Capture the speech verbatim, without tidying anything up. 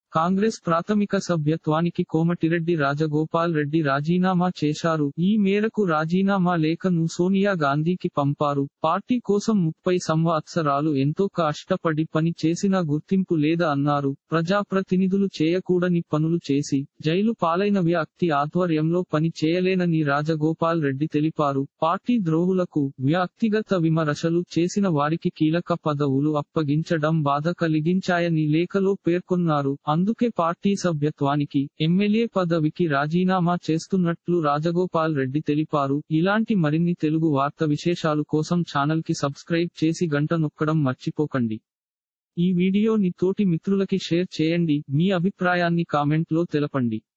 కాంగ్రెస్ ప్రాథమిక సభ్యత్వానికి కోమటిరెడ్డి రాజగోపాల్ రెడ్డి రాజీనామా చేశారు. ఈ మేరకు రాజీనామా లేఖను సోనియా గాంధీకి పంపారు. పార్టీ కోసం ముప్పై సంవత్సరాలు ఎంతో కష్టపడి పని చేసినా గుర్తింపు లేదా అన్నారు. ప్రజాప్రతినిధులు చేయకూడని పనులు చేసి జైలు పాలైన వ్యక్తి ఆధ్వర్యంలో పని చేయలేనని రాజగోపాల్ రెడ్డి తెలిపారు. పార్టీ ద్రోహులకు వ్యక్తిగత విమర్శలు చేసిన వారికి కీలక పదవులు అప్పగించడం బాధ కలిగించాయని లేఖలో పేర్కొన్నారు. అందుకే పార్టీ సభ్యత్వానికి, ఎమ్మెల్యే పదవికి రాజీనామా చేస్తున్నట్లు రాజగోపాల్ రెడ్డి తెలిపారు. ఇలాంటి మరిన్ని తెలుగు వార్త విశేషాలు కోసం ఛానల్ కి సబ్స్క్రైబ్ చేసి గంట నొక్కడం మర్చిపోకండి. ఈ వీడియోని తోటి మిత్రులకి షేర్ చేయండి. మీ అభిప్రాయాన్ని కామెంట్ లో తెలపండి.